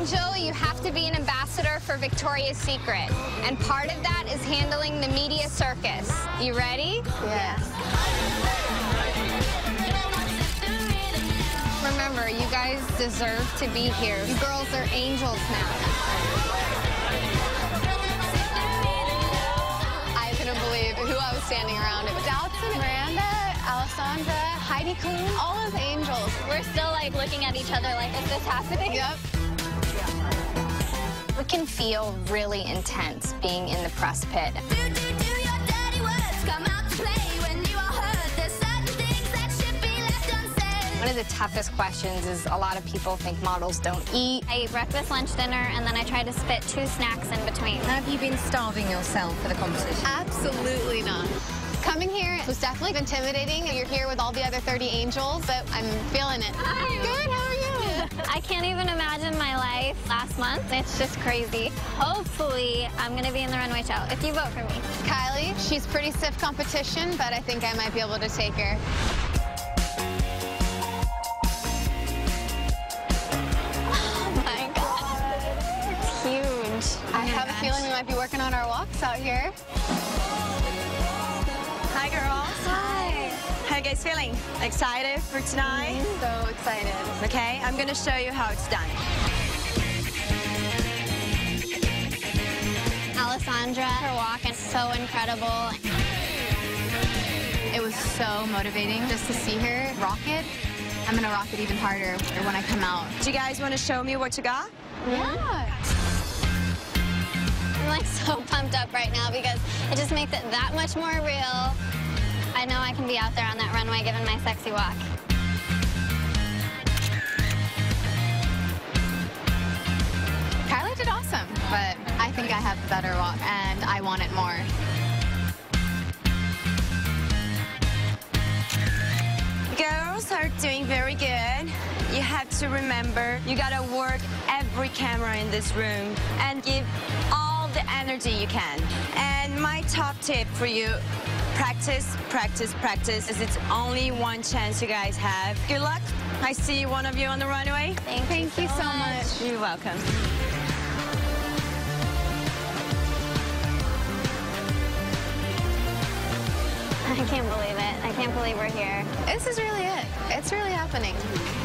angel, you have to be an ambassador for Victoria's Secret. And part of that is handling the media circus. You ready? Yes. Remember, you guys deserve to be here. You girls are angels now. I couldn't believe who I was standing around. It was Dalton, Miranda, Alessandra, Heidi Klum, all those angels. We're still like looking at each other like, is this happening? Yep. It can feel really intense being in the press pit. One of the toughest questions is a lot of people think models don't eat. I eat breakfast, lunch, dinner, and then I try to spit 2 snacks in between. Have you been starving yourself for the competition? Absolutely not. Coming here was definitely intimidating. You're here with all the other 30 angels, but I'm feeling it. Hi. Good, how are you? I can't even imagine my life last month. It's just crazy. Hopefully, I'm going to be in the runway show if you vote for me. Kylie, she's pretty stiff competition, but I think I might be able to take her. I have a feeling we might be working on our walks out here. Hi, girls. Hi. How you guys feeling? Excited for tonight? So excited. Okay, I'm gonna show you how it's done. Alessandra, her walk is so incredible. It was so motivating just to see her rock it. I'm gonna rock it even harder when I come out. Do you guys want to show me what you got? Yeah. I'm like so pumped up right now because it just makes it that much more real. I know I can be out there on that runway giving my sexy walk. Kylie did awesome, but I think I have the better walk and I want it more. Girls are doing very good. You have to remember, you gotta work every camera in this room and give all the energy you can. And my top tip for you, practice, practice, practice, as it's only one chance you guys have. Good luck. I see one of you on the runway. Thank you so much. You're welcome. I can't believe it. I can't believe we're here. This is really it. It's really happening.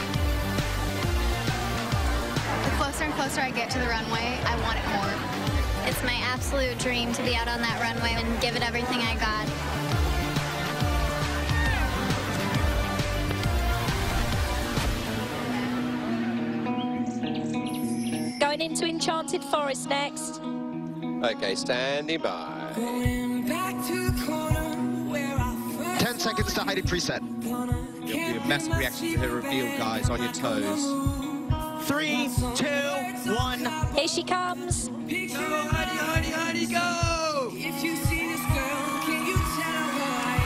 The closer and closer I get to the runway, I want it more. It's my absolute dream to be out on that runway and give it everything I got. Going into Enchanted Forest next. Okay, standing by. 10 seconds to Heidi preset. It'll be a massive reaction to her reveal, guys, on your toes. 3, 2, 1. Here she comes. Go, Heidi, Heidi, go! If you see this girl, can you tell who I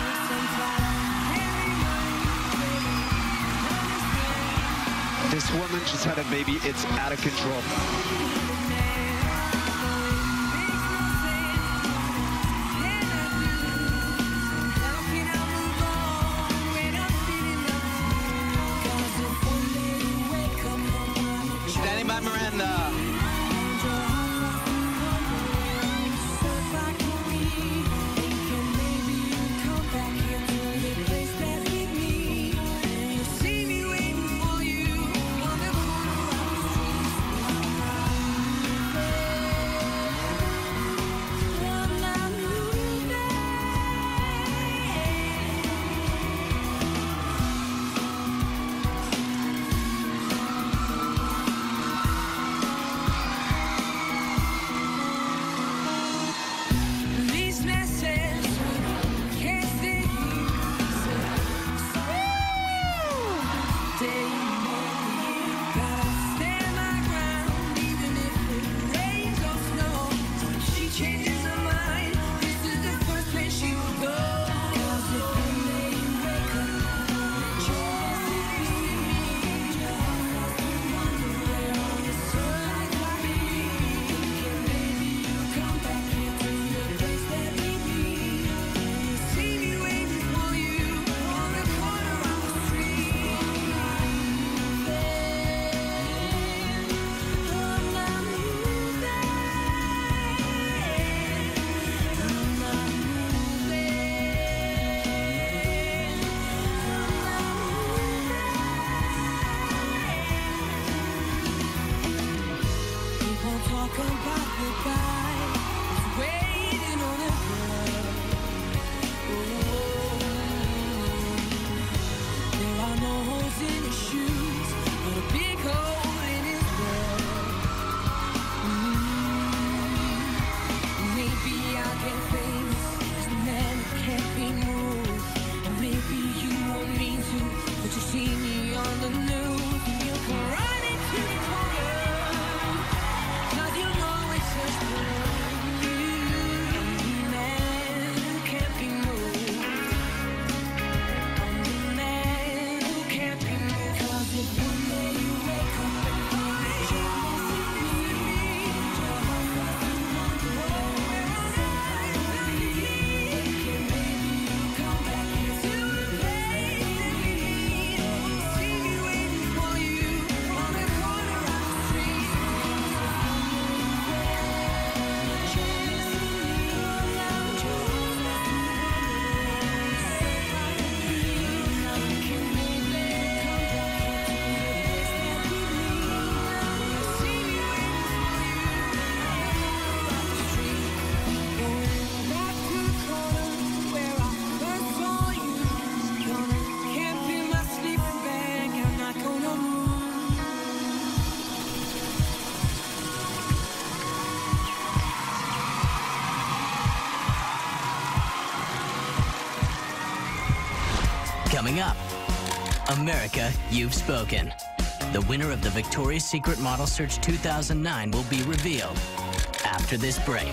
am? This woman just had a baby. It's out of control. Standing by Miranda. like a butler guy who's waiting on a girl. There are no holes in his shoes, but a big hole in his world. Maybe I'll get famous as the man who can't be moved. Or maybe you want me to, but you see me on the news and you can run into the corner. 'Cause you know it's just the man who can't be moved. I'm the man who can't be moved. 'Cause if one day you wake up and find you're missing me, you're come back here to the place that we need. See me waiting for you on the corner of the street. Coming up, America, You've Spoken. The winner of the Victoria's Secret Model Search 2009 will be revealed after this break.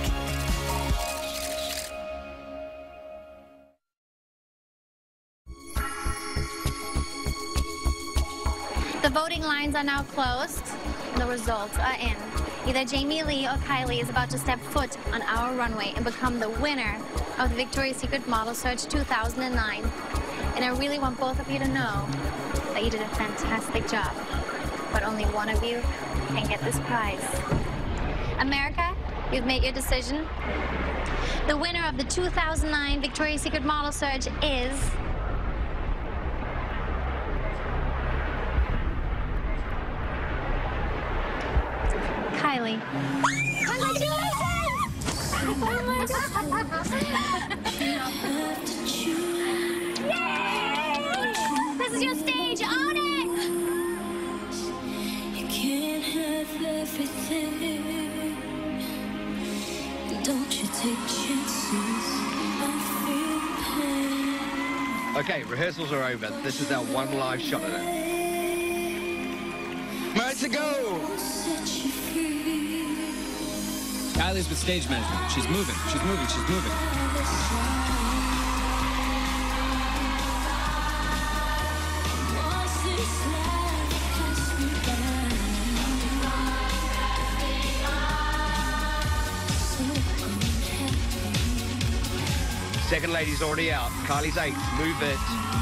The voting lines are now closed. The results are in. Either Jamie Lee or Kylie is about to step foot on our runway and become the winner of the Victoria's Secret Model Search 2009. And I really want both of you to know that you did a fantastic job. But only one of you can get this prize. America, you've made your decision. The winner of the 2009 Victoria's Secret Model Search is... Kylie. Congratulations! Oh my God! Yay! This is your stage. Own it! You can't have everything. Don't you take chances. I feel pain. Okay, rehearsals are over. This is our one live shot at it. Ready to go! Kylie's with stage management. She's moving, she's moving, she's moving. Second lady's already out. Kylie's 8th. Move it.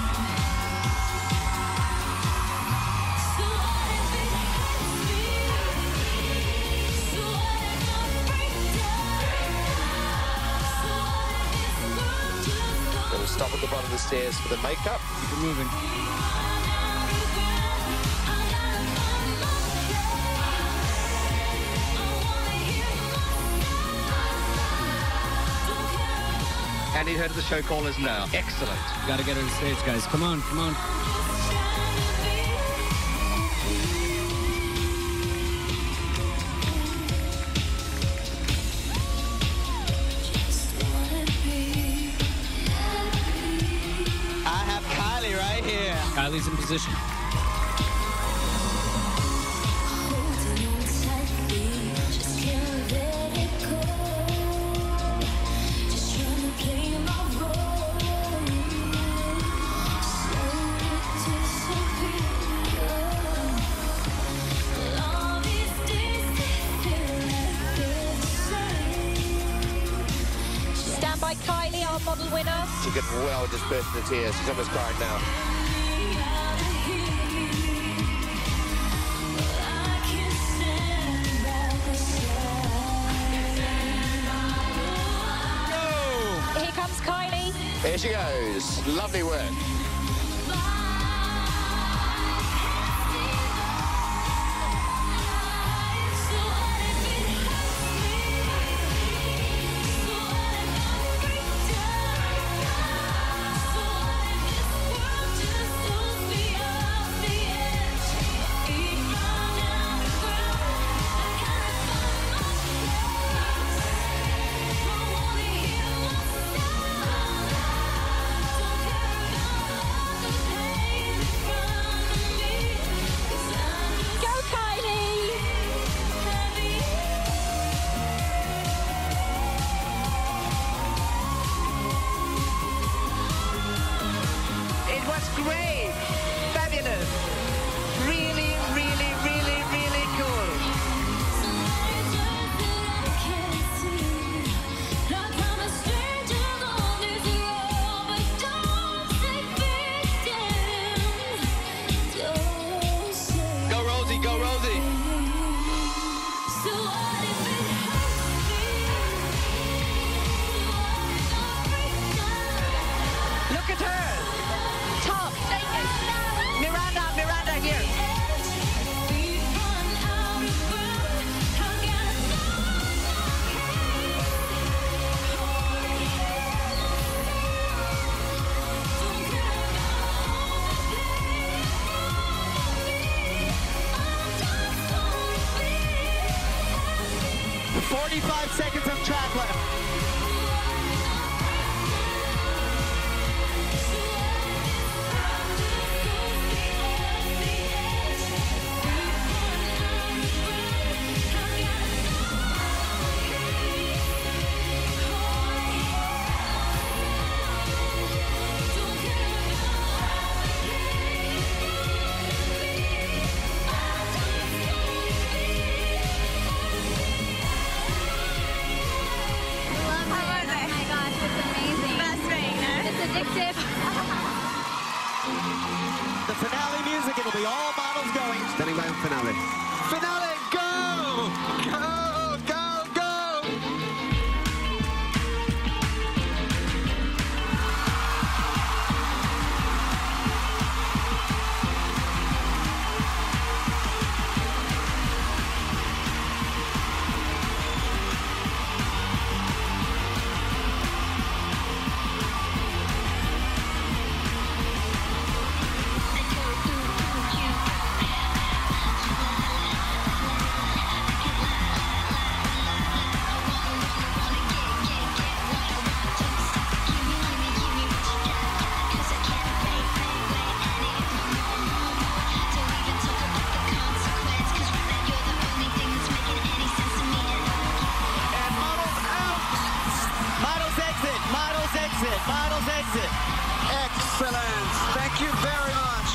Gonna stop at the bottom of the stairs for the makeup. Keep it moving. I need her to the show callers now. Excellent. Gotta get her to the stage, guys. Come on, come on. I have Kylie right here. Kylie's in position. Stand by Kylie, our model winner. She could well just burst into tears. She's almost crying now. Here comes Kylie. Here she goes. Lovely work. 45 seconds of track left. The finale music, it'll be all models going. Standing by on finale. Finale, go! Go, go, go! Models exit. Excellent. Thank you very much.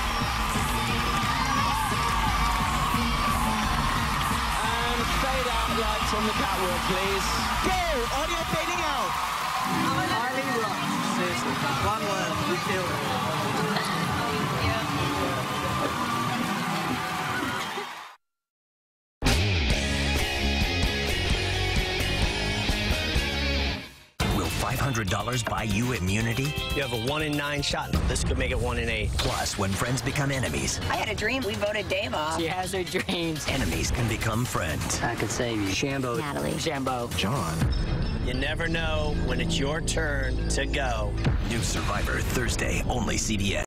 And fade out lights on the catwalk, please. Go! Audio fading out. Highly rocked. Seriously. One word. We killed it. $500 buy you immunity? You have a 1 in 9 shot. This could make it 1 in 8. Plus, when friends become enemies. I had a dream. We voted Dave off. She has her dreams. Enemies can become friends. I could save you. Shambo. Natalie. Shambo. John. You never know when it's your turn to go. New Survivor, Thursday, only CBS.